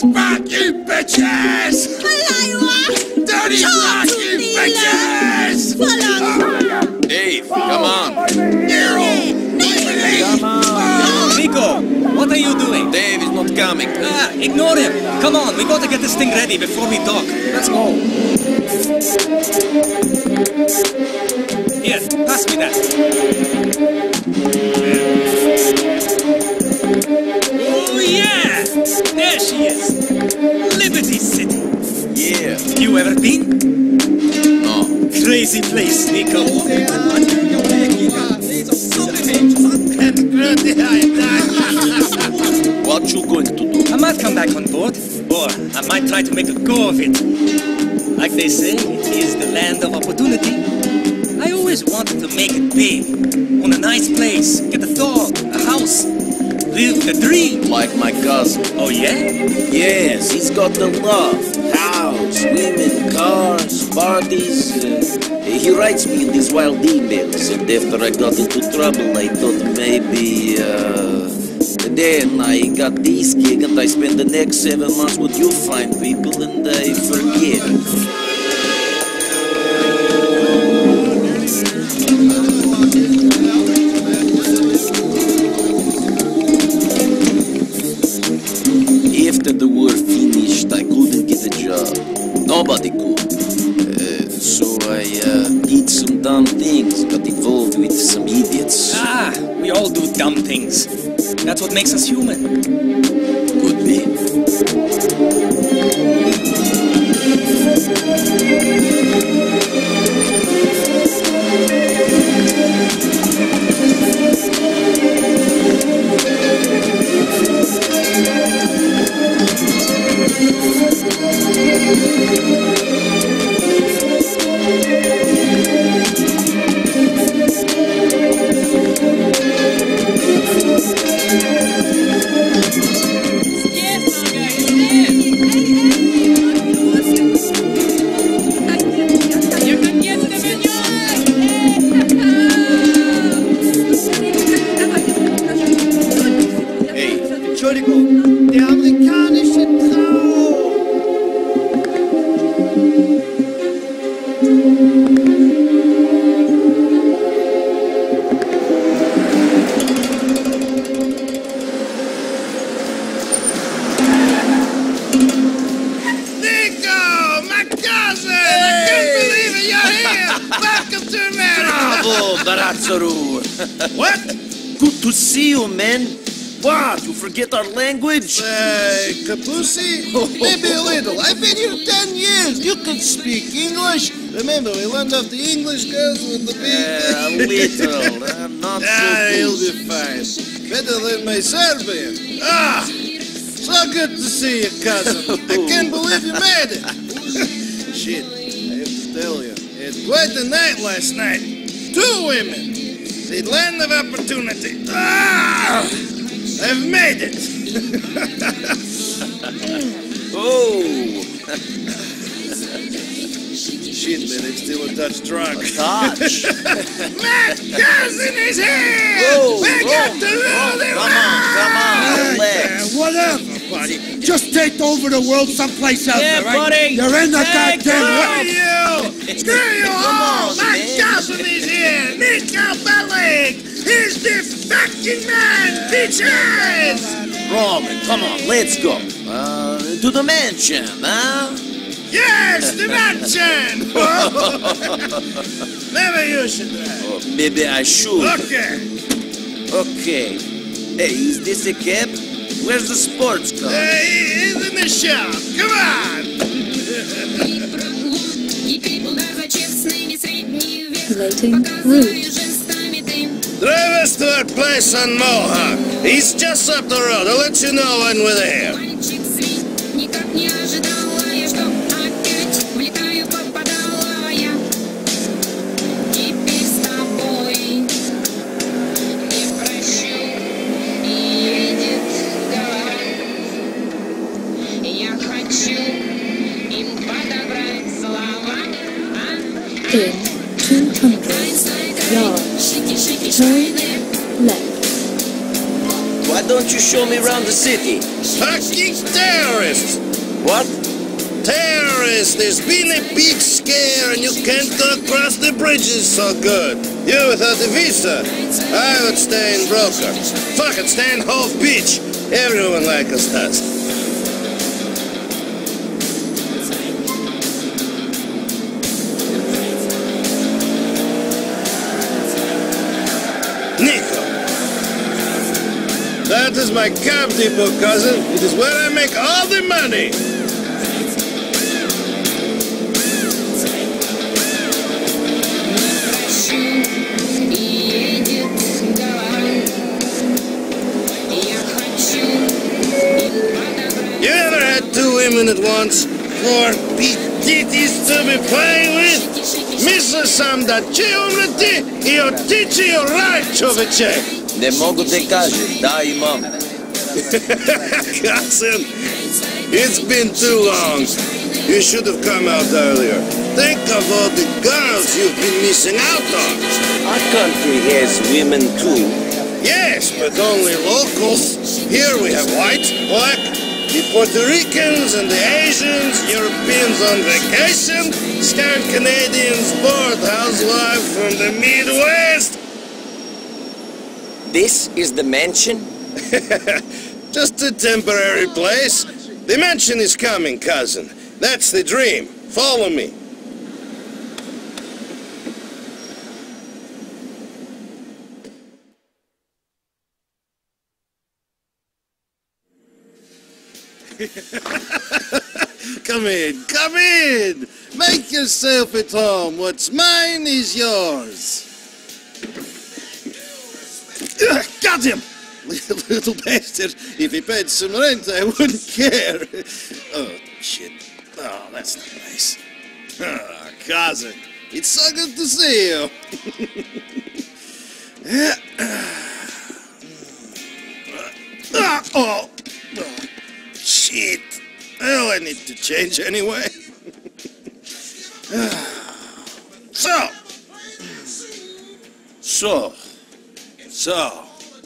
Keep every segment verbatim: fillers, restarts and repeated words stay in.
fucking bitches! Dirty fucking bitches! Dave, come on. Nero! Come on. Nico, what are you doing? Dave is not coming. Ah, ignore him. Come on, we gotta get this thing ready before we dock. Let's go. Here, pass me that. Oh, yeah! There she is. Liberty City. Yeah. You ever been? No. Crazy place, Nico. What you going to do? I might come back on board, or I might try to make a go of it. Like they say, it is the land of opportunity. I always wanted to make it big. Own a nice place, get a dog, a house, live the dream. Like my cousin. Oh yeah? Yes, he's got the love. House, women, cars, parties. Uh, he writes me in these wild emails, and after I got into trouble, I thought maybe, uh... then I got this gig, and I spent the next seven months with you fine people, and I forget. After the war finished, I couldn't get a job. Nobody could. Uh, so I uh, did some dumb things, got involved with some idiots. Ah, we all do dumb things. That's what makes us human. Could be. What? Good to see you, man. What? You forget our language? Uh, Kapusi? Maybe a little. I've been here ten years. You can speak English. Remember, we learned off the English girls with the big... Uh, a little. Uh, not so Ah, good. he'll be fine. Better than my Serbian. Ah! So good to see you, cousin. I can't believe you made it. Shit, I have to tell you. It was quite a night last night. Two women. The land of opportunity. Ah! I've made it. Oh! Shit, man, I'm still a touch drunk. Touch? My cousin is here! Whoa, we whoa, got to rule whoa, the come on, come on, relax. Whatever, buddy. Just take over the world someplace else, Yeah, all right? buddy. You're in the Take goddamn Screw way. you! Screw you Come all! on, My man. cousin is here! Nico Bellic! He's the fucking man, bitches! Roman, come on, let's go. Uh, to the mansion, huh? Yes, the mansion! Maybe you should drive. Oh, maybe I should. Okay. Okay. Hey, is this a cab? Where's the sports car? Hey, he's in the shop. Come on! Calculating route. Drive us to our place on Mohawk. He's just up the road. I'll let you know when we're there. In two hundred yards. Turn left. What don't you show me around the city? Fucking terrorists! What? Terrorists! There's been a big scare and you can't go across the bridges so good. You without a visa? I would stay in Broker. Fuck it, stay in Hove Beach. Everyone like us does. Nico. That is my cab depot, cousin. It is where I make all the money. You ever had two women at once? Four big titties to be playing with? Misliš sam da će umreti I otići u raj, čoveče. Ne mogu te kažem, da imam. Cousin, it's been too long. You should have come out earlier. Think of all the girls you've been missing out on. Our country has women too. Yes, but only locals. Here we have white, black, the Puerto Ricans and the Asians, Europeans on vacation, scared Canadians bored housewives from the Midwest. This is the mansion? Just a temporary place. The mansion is coming, cousin. That's the dream. Follow me. Come in, come in! Make yourself at home. What's mine is yours. Got him! Little bastard. If he paid some rent, I wouldn't care. Oh, shit. Oh, that's not nice. Oh, cousin. It's so good to see you. Ah, oh. Oh, shit. Well, I need to change anyway. So. So. So.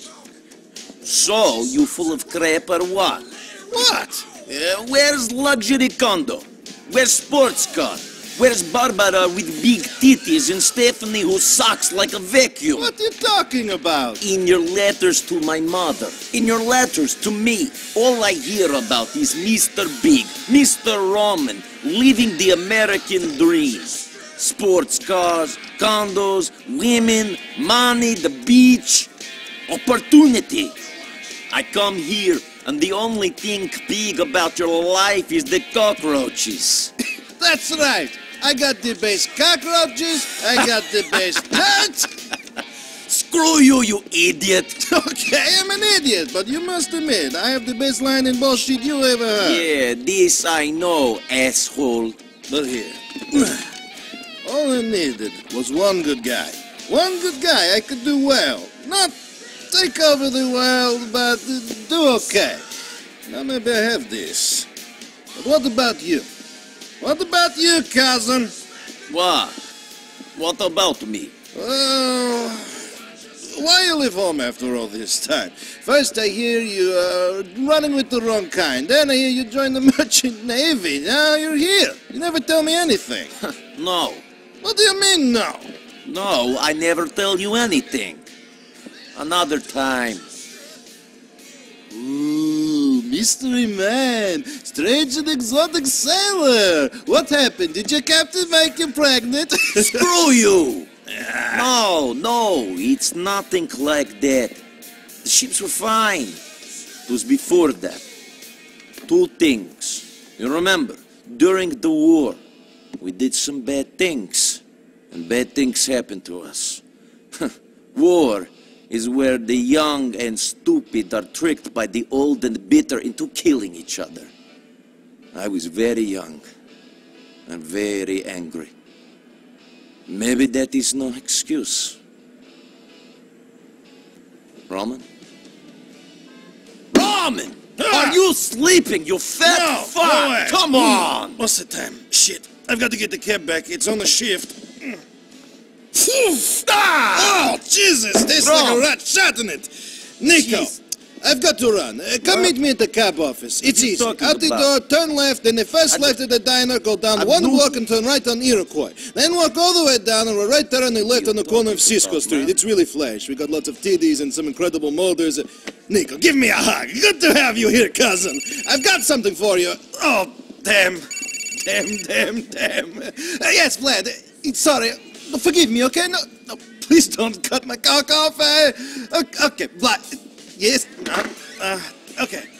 So, you full of crap or what? What? Uh, where's luxury condo? Where's sports car? Where's Barbara with big titties and Stephanie who sucks like a vacuum? What are you talking about? In your letters to my mother, in your letters to me, all I hear about is Mister Big, Mister Roman, living the American dream. Sports cars, condos, women, money, the beach, opportunity. I come here, and the only thing big about your life is the cockroaches. That's right. I got the best cockroaches. I got the best pets. Screw you, you idiot. Okay, I'm an idiot, but you must admit, I have the best line in bullshit you ever heard. Yeah, this I know, asshole. But here, all I needed was one good guy. One good guy I could do well. Not take over the world, but do okay. Now maybe I have this. But what about you? What about you, cousin? What? What about me? Well, why you leave home after all this time? First I hear you are running with the wrong kind. Then I hear you join the merchant navy. Now you're here. You never tell me anything. No. What do you mean, no? No, I never tell you anything. Another time. Ooh, mystery man, strange and exotic sailor. What happened? Did your captain make you pregnant? Screw you! No, no, it's nothing like that. The ships were fine. It was before that. Two things. You remember, during the war, we did some bad things. And bad things happened to us. War is where the young and stupid are tricked by the old and bitter into killing each other. I was very young and very angry. Maybe that is no excuse. Roman? Roman! Ah! Are you sleeping, you fat No, fuck? no way. Come on! What's the time? Shit, I've got to get the cab back. It's on the shift. Ah! Oh, Jesus, there's Wrong. like a rat shot in it. Nico, Jeez. I've got to run. Uh, come meet me at the cab office. It's you easy. talking Out the about? door, turn left, and the first I left at the diner, go down I one knew- block and turn right on Iroquois. Then walk all the way down, and we're right there on the left on the corner of Cisco about, Street. man? It's really flash. We got lots of tiddies and some incredible molders. Uh, Nico, give me a hug. Good to have you here, cousin. I've got something for you. Oh, damn. Damn, damn, damn. Uh, yes, Vlad. Uh, sorry. Forgive me, okay? No, no, please don't cut my cock off. Uh, okay, Vlad. Yes. Uh, uh, okay.